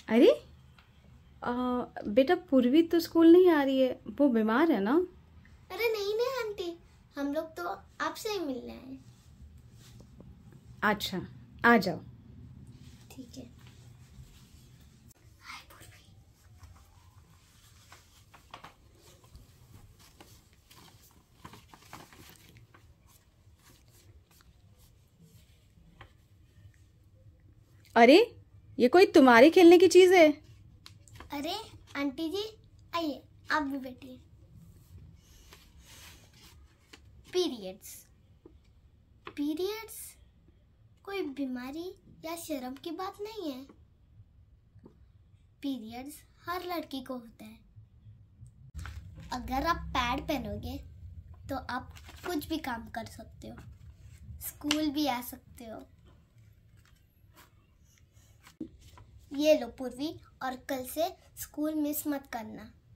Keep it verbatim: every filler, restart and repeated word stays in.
अरे आ, बेटा पूर्वी तो स्कूल नहीं आ रही है, वो बीमार है ना। अरे नहीं नहीं आंटी, हम लोग तो आपसे ही मिलने आए। अच्छा आ जाओ। ठीक है। हाय पूर्वी। अरे ये कोई तुम्हारे खेलने की चीज है। अरे आंटी जी आइए, आप भी बैठिए। पीरियड्स पीरियड्स कोई बीमारी या शर्म की बात नहीं है। पीरियड्स हर लड़की को होता है। अगर आप पैड पहनोगे तो आप कुछ भी काम कर सकते हो, स्कूल भी आ सकते हो। ये लो पूर्वी, और कल से स्कूल मिस मत करना।